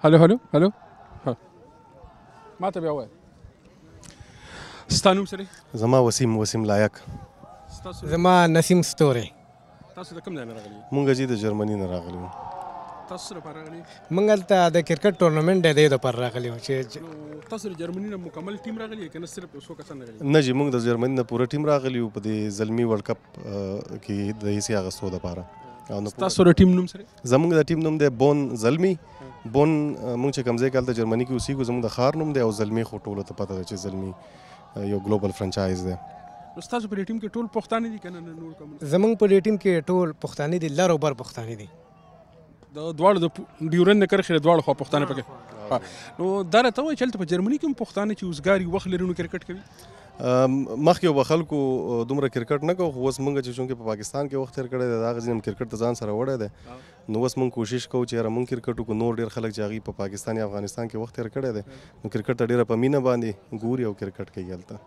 هلو هلو هلو ما ته بیا وایه ستا نوم څه دی؟ زما وسیم لایق. زما نسیم ستوری. تاسو د کوم ځای نه راغلي؟ مونږ چې د جرمني نه راغلي وو. تاسو څه لپاره راغلي؟ مونږ هلته د کرکټ ټورنمنټ د دې لپاره راغلي وو چې تاسو د جرمني نه مکمل ټیم راغلی که نه صرف څو کسان راغلي؟ نه جی مونږ د جرمني نه پوره ټیم راغلي وو په دې زلمي ورلډ کپ کې د حصې اخیستو دپاره. تاسو د ټیم نوم څه دی؟ زمونږ د ټیم نوم دی بون زلمي. بون مونږ چې کوم ځای کې هلته جرمني کې اوسېږو زمونږ د ښار نوم دی او زلمي خو ټولو ته پته ده چې زلمي یو ګلوبل فرانچایز دی. نو ستاسو په دې ټیم کې ټول پښتانه دي که نه نور کوم؟ زمونږ په دې ټیم کې ټول پښتانه دي، لر او بر پښتانه دي. د دواړو د ډیورنډ نه کرښې د دواړو خوا پښتانه پکې. نو دا راته وایي چې هلته په جرمني کې هم پښتانه چې اوسګاري وخت لري نو کرکټ کوي؟ مخکې به خلکو دومره کرکټ نه کوو خو اوس مونږ چې چونکې په پاکستان کې وخت تېر کړی دی د هغه ځینې کرکټ ته ځان سره وړی دی نو اوس مونږ کوشش کوو چې یاره مونږ کرکټ وکړو. نور ډېر خلک چې هغوی په پاکستان یا افغانستان کې وخت تېر کړی دی نو کرکټ ته ډېره په مینه باندې ګوري او کرکټ کوي هلته.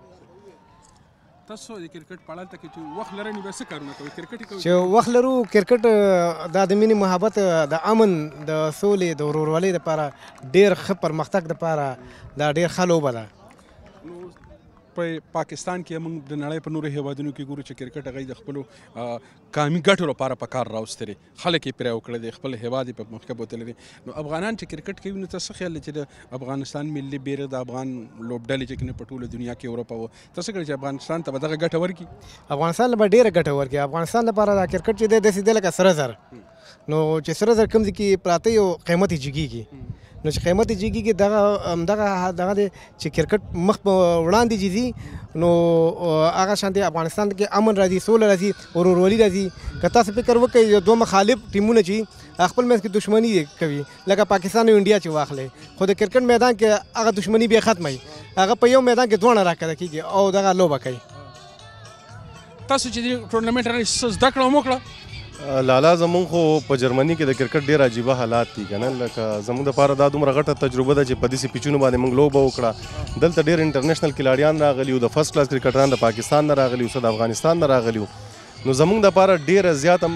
تاسو د کرکټ په اړه کې چې وخت لرئ نو بیا څه کارونه کوئ؟ کرکټ کوئ؟ چې وخت لرو کرکټ دا د مینې محبت د امن د سولې د ورورولۍ دپاره ډېر ښه پرمختګ دپاره دا ډېر ښه لوبه ده. نو په پاکستان کې موږ د نړۍ په نورو هیوادونو کې ګورو چې کرکټ هغوی د خپلو قامي ګټو لپاره په کار راوستلی، خلک یې پرې وکړی دی، خپل هیواد یې په مخکې بوتلی دی. نو افغانان چې کرکټ کوي نو ته څه خیال دی چې د افغانستان ملي بیرغ د افغان لوبډلې چې کومې په ټوله دنیا کې اروپا و ته څه کړي چې افغانستان ته به دغه ګټه ورکړي؟ افغانستان له به ډېره ګټه ورکړي. افغانستان لپاره دا کرکټ چې دی داسې دی لکه سره زر. نو چې سره زر کوم ځای کې پراته یو قیمت یې جګېږي نو چې قیمت یې جګېږي دغه دی چې کرکټ مخ په وړاندې ځي نو هغه شانتې افغانستان کې امن راځي، سوله راځي، ورورولي راځي. که تاسو فکر وکړئ یو دوه مخالف ټیمونه چې خپل منځ کې دښمني کوي لکه پاکستان او انډیا چې واخلئ خو د کرکټ میدان کې هغه دښمني بیا ختمه وي، هغه په یو میدان کې دواړه راښکته کېږي او دغه لوبه کوي. تاسو چې دې ټورنمنټ راغلئ څه زده کړه وکړه؟ لالا زمونږ خو په جرمني کې د کرکټ ډېر عجیبه حالات دي که نه، لکه زمونږ دپاره دا دومره غټه تجربه ده چې په داسې پیچونو باندې مونږ لوبه وکړه. دلته ډېر انټرنیشنل کلاړیان راغلي وو، د فرست کلاس کرکټران د پاکستان نه راغلي وو، د افغانستان نه راغلي وو. نو زمونږ دپاره ډېره زیات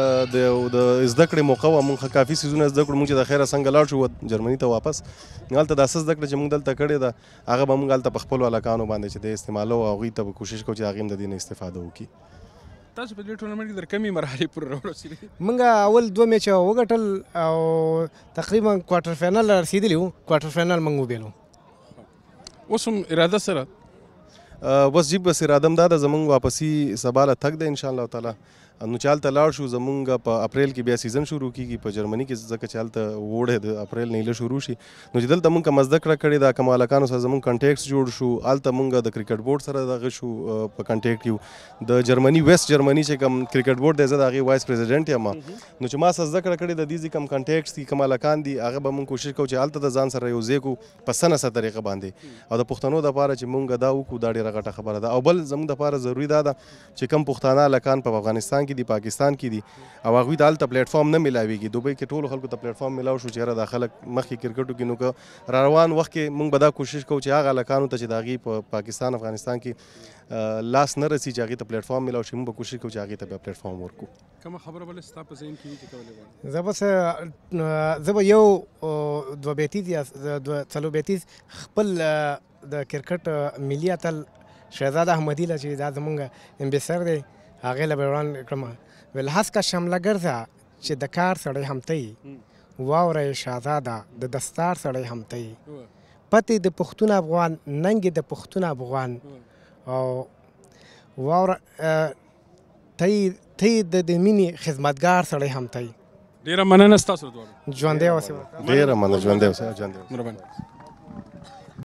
د زده کړې موقع وه. مونږ کافي څیزونه زده کړو. مونږ چې د خیره څنګه لاړ شو جرمني ته واپس هلته دا څه زده کړه چې مونږ دلته کړې ده هغه به مونږ هلته په خپلو هلکانو باندې چې دی استعمالوو او هغوی ته به کوشش کوو چې هغوی هم د دې نه استفاده وکړي. تاسو په دې ټورنمنټ کې تر کومې مرحلې پورې راورسېدئ؟ موږ اول 2 میچه وګټل او تقریبا کوارټر فاینل رسېدلي وو. کوارټر فاینل موږ وبېلو. اوس هم اراده سره بس جی بس اراده هم دا ده زمونږ واپسي سبا له تګ ده انشاءالله تعالی. نو چې هلته لاړ شو زمونږ په اپریل کې بیا سیزن شروع کېږي په جرمني کې ځکه چې هلته وړی د اپریل نه ایله شروع شي. نو چې دلته مونږ کومه زده کړه کړې ده کوم هلکانو سره زمونږ کنټیکټس جوړ شو. هلته مونږ د کرکټ بورډ سره دغه شو په کنټیکټ یو. د جرمني ویسټ جرمني چې کوم کرکټ بورډ دی زه د هغې وایس پریزیډنټ یم. نو چې ما سره زده کړه کړې د دې کوم کنټیکټس دي کوم هلکان دي هغه به مونږ کوشش کوو چې هلته د ځان سره یو ځای کړو په څه نه څه طریقه باندې. او د پښتنو دپاره چې مونږ دا وکړو دا ډېره غټه خبره ده. او بل زموږ دپاره ضروري دا ده چې کوم پښتانه هلکان په افغانستان کې دي پاکستان کې دي او هغوی ته هلته پلیټفارم نه میلاویږي. دوبۍ کې ټولو خلکو ته پلیټفارم میلاو شو چې یاره دا خلک مخکې کرکټ وکړي. نو که را روان وخت کې موږ به دا کوشش کوو چې هغه هلکانو ته چې د هغې په پاکستان افغانستان کې لاس نه رسي چې هغې ته پلیټفارم میلاو شي موږ به کوشش کوو چې هغې ته بیا پلیټفارم ورکړو. کومه خبره بله ستا په ذهن کې وي چې کولی غواړې؟ زه به یو 2 بیتیز یا 4 بیتیز خپل د کرکټ ملي اتل شهزاد احمدي له چې دا زمونږ امبیسر دی هغې له به وړاندې کړم. ویل هسکه شمله ګرځه چې د کار سړی هم ته یې واوره شهزاده د دستار سړی هم ته یې پتې د پښتون افغان ننګې د پښتون افغان او واوره ته یې د مینې خدمتګار سړی هم ته یې. ډېره مننه ستاسو دواړو. ژوندی اوسئ. ډېره مننه. ژوندی اوسئ. مهرباني.